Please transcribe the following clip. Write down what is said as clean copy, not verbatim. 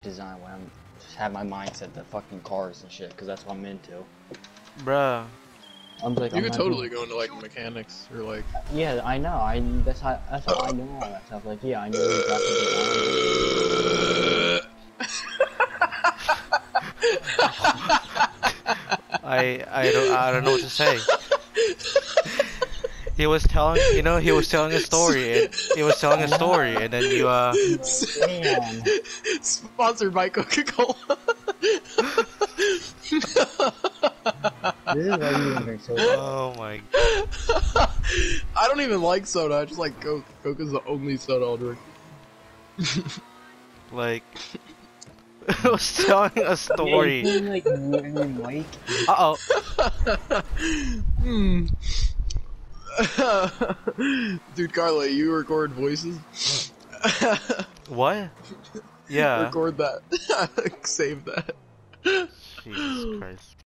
design when I'm just have my mindset to fucking cars and shit, because that's what I'm into. Bruh. I'm like, You I'm could not totally doing... go into like mechanics or like. Yeah, I know. That's how I know all that stuff. Like, yeah, I know graphic design. I don't know what to say. He was telling, you know, he was telling a story, and then you Damn. Sponsored by Coca-Cola. This is why you don't drink soda. Oh my. I don't even like soda. I just like Coke. Coke is the only soda I'll drink. Like, I was telling a story. Yeah, you can, like, mute your mic. Uh-oh. Dude, Carla, you record voices? What? Yeah. Record that. Save that. Jesus Christ.